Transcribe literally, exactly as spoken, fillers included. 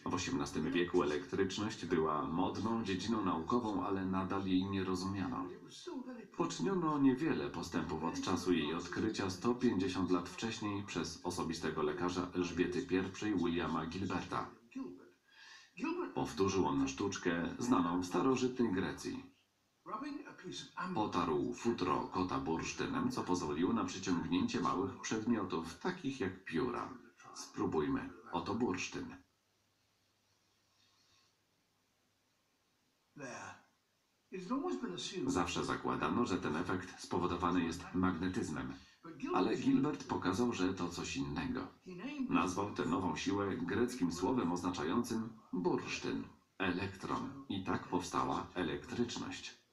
W osiemnastym wieku elektryczność była modną dziedziną naukową, ale nadal jej nie rozumiano. Poczyniono niewiele postępów od czasu jej odkrycia sto pięćdziesiąt lat wcześniej przez osobistego lekarza Elżbiety I Williama Gilberta. Powtórzył on sztuczkę znaną w starożytnej Grecji. Potarł futro kota bursztynem, co pozwoliło na przyciągnięcie małych przedmiotów, takich jak pióra. Spróbujmy. Oto bursztyn. Zawsze zakładano, że ten efekt spowodowany jest magnetyzmem, ale Gilbert pokazał, że to coś innego. Nazwał tę nową siłę greckim słowem oznaczającym bursztyn, elektron, i tak powstała elektryczność.